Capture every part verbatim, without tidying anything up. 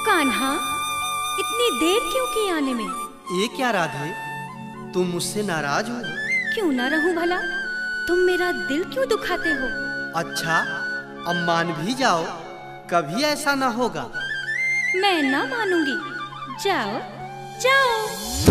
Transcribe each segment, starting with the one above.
कान्हा, इतनी देर क्यों की आने में? ये क्या राधे, तुम मुझसे नाराज हो? क्यों ना रहूं भला, तुम मेरा दिल क्यों दुखाते हो? अच्छा, अब मान भी जाओ, कभी ऐसा ना होगा। मैं ना मानूंगी, जाओ जाओ।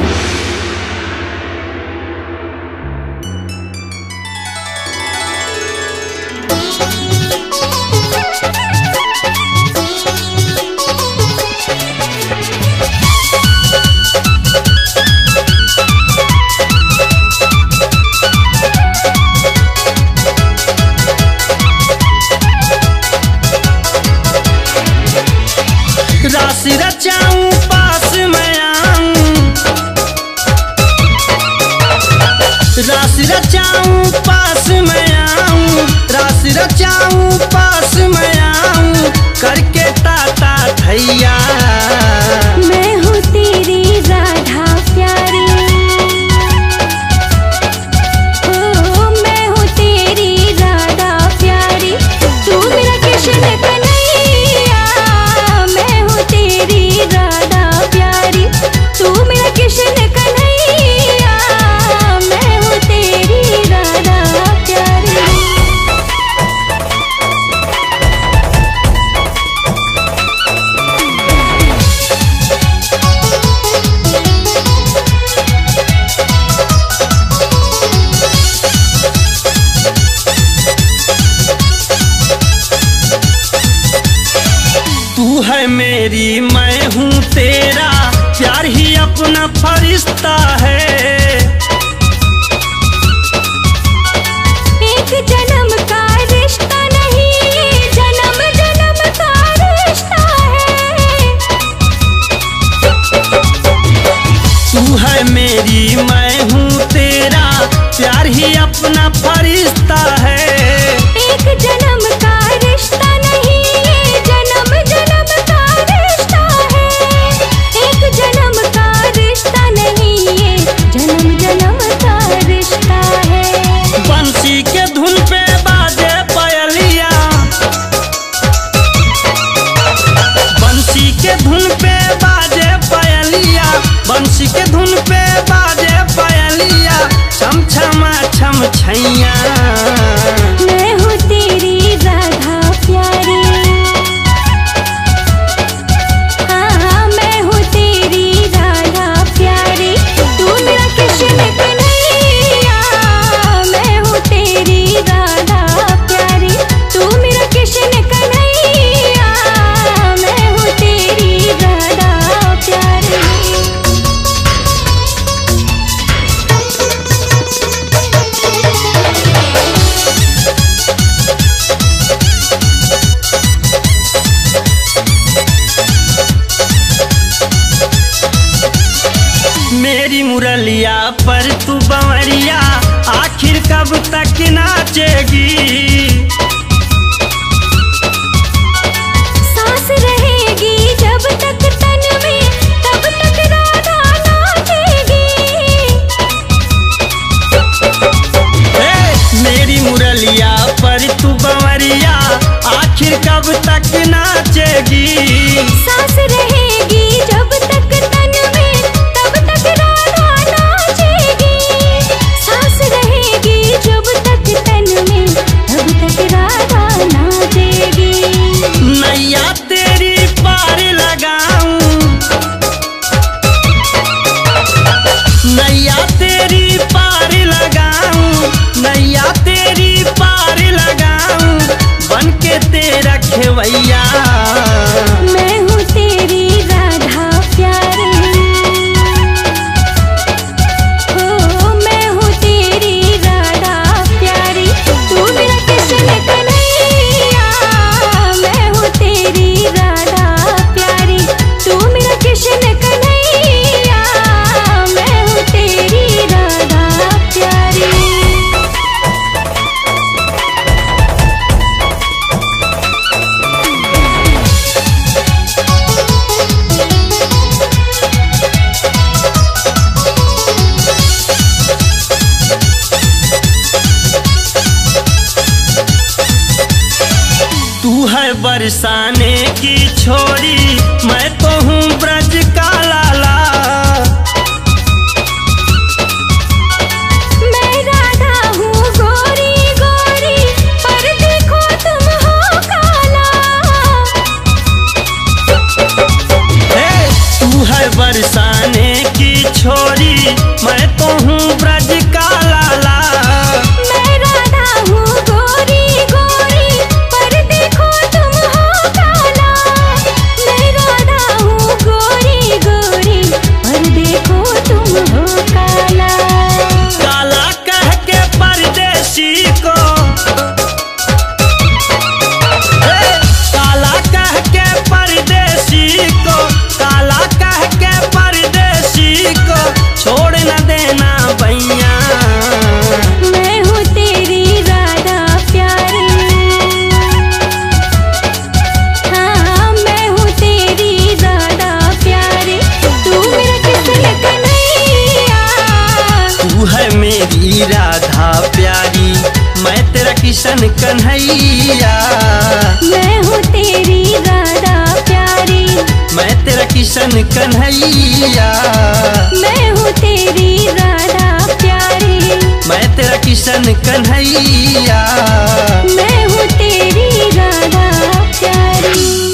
रास रचाऊं पास मैं आऊं, रास रचाऊं पास मैं आऊं, रास रचाऊं पास मैं आऊं, करके ताता थैया। मैं हूँ तेरी राधा प्यारी, ओ मैं हूँ तेरी राधा प्यारी, तू मेरा कृष्ण कन्हैया। मैं हूँ तेरी राधा प्यारी, तू मेरा कृष्ण कन्हैया। मैं हूँ तेरी राधा प्यारी। तू है मेरी, मैं हूँ तेरा, प्यार ही अपना फरिश्ता है। एक जन्म का रिश्ता नहीं, जन्म जन्म का रिश्ता है। तू है मेरी, मैं हूँ तेरा, प्यार ही अपना फरिश्ता है। एक जन्म का रिश्ता नहीं, जन्म जन्म का रिश्ता है। एक जन्म का रिश्ता नहीं, जन्म जन्म का रिश्ता है। बंसी के धुन पे बाजे पायलिया, बंसी के धुन पे बाजे पायलिया, बंसी के धुन पे बाजे पायलिया, छम छमा छम छैया। मैं हूँ तेरी राधा प्यारी, हाँ मैं हूँ तेरी राधा प्यारी, तू मेरा कृष्ण कन्हैया। मैं हूँ तेरी राधा प्यारी, तू मेरा कृष्ण कन्हैया। मैं हूँ तेरी राधा प्यारी। मेरी मुरलिया पर तू बंवरिया, आखिर कब तक नाचेगी? सांस रहेगी जब तक तन में, तब तक राधा नाचेगी। ए, मेरी मुरलिया पर तू बंवरिया, आखिर कब तक नाचेगी? सांस रहेगी जब तक तन में, तब तक राधा नाचेगी। सांस रहेगी जब तक तन में, तब तक राधा नाचेगी। नैया तेरी पार लगाऊं, नैया तेरी पार लगाऊं, नैया तेरी पार लगाऊं, बन के तेरा खेवैया। मैं हूँ तेरी राधा प्यारी, ओ मैं हूँ तेरी राधा प्यारी, तू मेरा कृष्ण कन्हैया। मैं हूँ तेरी राधा प्यारी, तू मेरा कृष्ण कन्हैया। मैं हूँ तेरी राधा प्यारी। तू है बरसाने की छोरी, मैं तो ब्रज का लाला। मैं राधा हूँ गोरी गोरी, पर देखो तुम हो काला। हे तू है बरसाने की छोरी, मैं तो हूँ ब्रज का लाला। मैं राधा हूँ गोरी गोरी, पर देखो तुम हो काला। मैं राधा हूँ गोरी गोरी, पर देखो तुम हो काला। काला कह के परदेसी को, हे काला कह के परदेसी को, काला कह के परदेसी को छोड़ न देना भैया। मैं हूँ तेरी राधा प्यारी, हाँ मैं हूँ तेरी राधा प्यारी। तू मेरा किसन कन्हैया, तू है मेरी राधा प्यारी, मैं तेरा किशन कन्हैया। मैं हूँ तेरी राधा प्यारी, मैं तेरा किशन कन्हैया। मैं हूँ तेरी राधा प्यारी, मैं तेरा किशन कन्हैया। मैं हूँ तेरी राधा प्यारी।